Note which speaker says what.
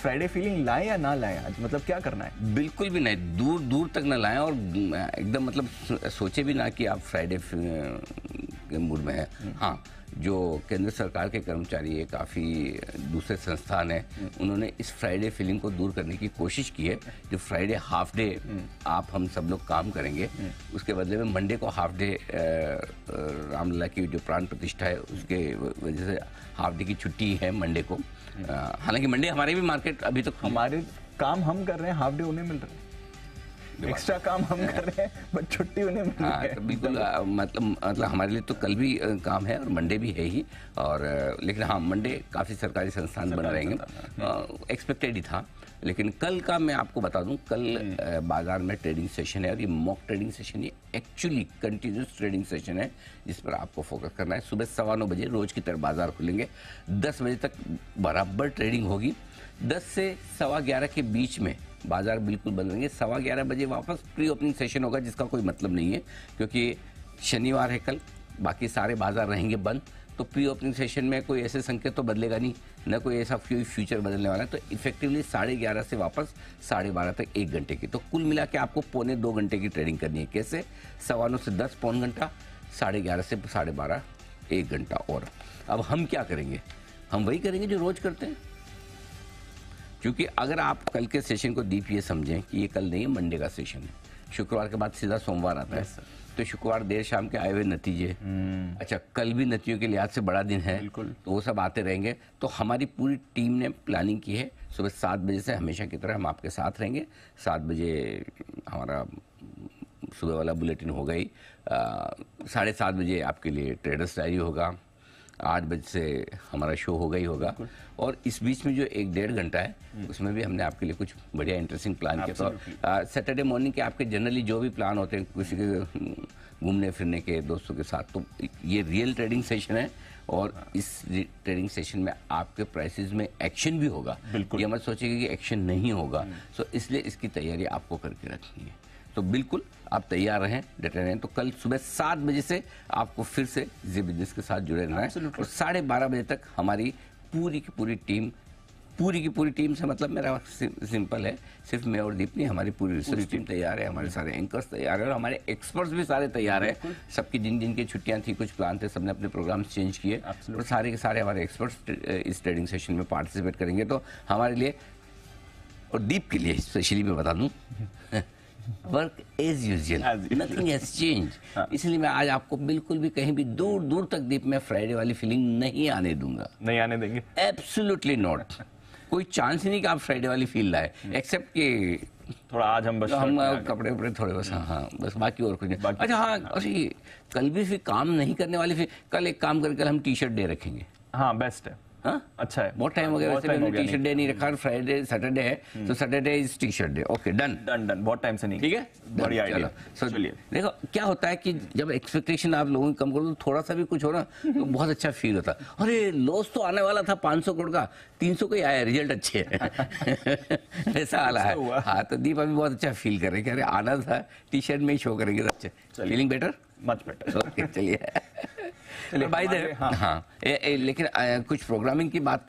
Speaker 1: Friday feeling लाएं या ना लाएं आज, मतलब क्या करना है?
Speaker 2: बिल्कुल भी नहीं, दूर दूर तक ना लाएं और एकदम मतलब सोचे भी ना कि आप फ्राइडे के मूड में हैं। हाँ, जो केंद्र सरकार के कर्मचारी है, काफ़ी दूसरे संस्थान है, उन्होंने इस फ्राइडे फीलिंग को दूर करने की कोशिश की है। जो फ्राइडे हाफ डे आप हम सब लोग काम करेंगे, उसके बदले में मंडे को हाफ डे रामलला की जो प्राण प्रतिष्ठा है उसके वजह से हाफ डे की छुट्टी है मंडे को। हालांकि मंडे हमारे भी मार्केट अभी तक
Speaker 1: हमारे काम हम कर रहे हैं, हाफ डे उन्हें मिल रहा है, एक्स्ट्रा काम हम कर रहे हैं बट छुट्टी उन्हें मिल रही है।
Speaker 2: तो बिल्कुल मतलब हमारे लिए तो कल भी काम है और मंडे भी है ही। और लेकिन हाँ, मंडे काफ़ी सरकारी संस्थान बन रहेंगे, एक्सपेक्टेड ही था। लेकिन कल का मैं आपको बता दूं, कल बाजार में ट्रेडिंग सेशन है और ये मॉक ट्रेडिंग सेशन, ये एक्चुअली कंटिन्यूस ट्रेडिंग सेशन है जिस पर आपको फोकस करना है। सुबह 9:15 बजे रोज की तरह बाजार खुलेंगे, 10 बजे तक बराबर ट्रेडिंग होगी। 10 से 11:15 के बीच में बाजार बिल्कुल बंद रहेंगे। 11:15 बजे वापस प्री ओपनिंग सेशन होगा, जिसका कोई मतलब नहीं है क्योंकि शनिवार है कल, बाकी सारे बाजार रहेंगे बंद। तो प्री ओपनिंग सेशन में कोई ऐसे संकेत तो बदलेगा नहीं, न कोई ऐसा फ्यूचर बदलने वाला है। तो इफेक्टिवली 11:30 से वापस 12:30 तक 1 घंटे की, तो कुल मिला के आपको 2.25 घंटे की ट्रेडिंग करनी है। कैसे? 9:15 से 10 पौन घंटा, 11:30 से 12:30 1 घंटा। और अब हम क्या करेंगे? हम वही करेंगे जो रोज करते हैं, क्योंकि अगर आप कल के सेशन को डीप ये समझें कि ये कल नहीं है, मंडे का सेशन है। शुक्रवार के बाद सीधा सोमवार आता है, तो शुक्रवार देर शाम के आए हुए नतीजे, अच्छा कल भी नतीजों के लिहाज से बड़ा दिन है, तो वो सब आते रहेंगे। तो हमारी पूरी टीम ने प्लानिंग की है, सुबह 7 बजे से हमेशा की तरह हम आपके साथ रहेंगे। 7 बजे हमारा सुबह वाला बुलेटिन हो गई, 7:30 बजे आपके लिए ट्रेडर्स डायरी होगा, 8 बजे से हमारा शो होगा ही होगा। और इस बीच में जो 1-1.5 घंटा है उसमें भी हमने आपके लिए कुछ बढ़िया इंटरेस्टिंग प्लान किया। तो सैटरडे मॉर्निंग के आपके जनरली जो भी प्लान होते हैं, किसी के घूमने फिरने के, दोस्तों के साथ, तो ये रियल ट्रेडिंग सेशन है और इस ट्रेडिंग सेशन में आपके प्राइसेस में एक्शन भी होगा। ये मत सोचिएगा कि एक्शन नहीं होगा। सो इसलिए इसकी तैयारी आपको करके रखनी है। तो बिल्कुल आप तैयार रहें, डटे रहें। तो कल सुबह 7 बजे से आपको फिर से जी बिजनेस के साथ जुड़े रहना है और 12:30 बजे तक हमारी पूरी की पूरी टीम से मतलब मेरा सिंपल है, सिर्फ मैं और दीप नहीं, हमारी पूरी रिसर्च टीम तैयार है, हमारे सारे एंकर्स तैयार है और हमारे एक्सपर्ट्स भी सारे तैयार है। सबकी जिन जिन की छुट्टियां थी, कुछ प्लान थे, सबने अपने प्रोग्राम्स चेंज किए और सारे के सारे हमारे एक्सपर्ट्स इस ट्रेडिंग सेशन में पार्टिसिपेट करेंगे। तो हमारे लिए और दीप के लिए स्पेशली मैं बता दूं, work as usual, nothing has change. इसलिए मैं आज आपको बिल्कुल भी कहीं भी दूर दूर तक दीप में फ्राइडे वाली फीलिंग नहीं आने दूंगा,
Speaker 1: नहीं आने देंगे,
Speaker 2: एब्सोल्युटली नॉट। कोई चांस ही नहीं कि आप फ्राइडे वाली फील लाए, एक्सेप्ट कि
Speaker 1: थोड़ा आज हम बस
Speaker 2: कपड़े उपड़े थोड़े बस, हाँ बस, बाकी और कुछ नहीं। अच्छा हाँ, अरे कल भी फिर काम नहीं करने वाले, फिर कल एक काम करके कल हम टी-शर्ट डे रखेंगे।
Speaker 1: हाँ बेस्ट है।
Speaker 2: हाँ
Speaker 1: अच्छा है,
Speaker 2: बहुत टाइम हो गया वैसे मैंने टी शर्ट डे नहीं रखा। फ्राइडे सैटरडे है तो Saturday is T shirt day. Okay done,
Speaker 1: बहुत टाइम से नहीं।
Speaker 2: ठीक है,
Speaker 1: बढ़िया आइडिया।
Speaker 2: चलिए देखो क्या होता है कि जब एक्सपेक्टेशन आप लोगों की कम करो तो थोड़ा सा भी कुछ हो ना तो बहुत अच्छा फील होता है। अरे लॉस तो आने वाला था 500 करोड़ का, 300 का ही आया, रिजल्ट अच्छे है ऐसा आला है। हाँ तो दीप अभी बहुत अच्छा फील कर रहे हैं कि अरे आना था, टी शर्ट में ही शो करेंगे तो अच्छे, feeling better,
Speaker 1: much better.
Speaker 2: Okay चलिए भाई हाँ लेकिन कुछ प्रोग्रामिंग की बात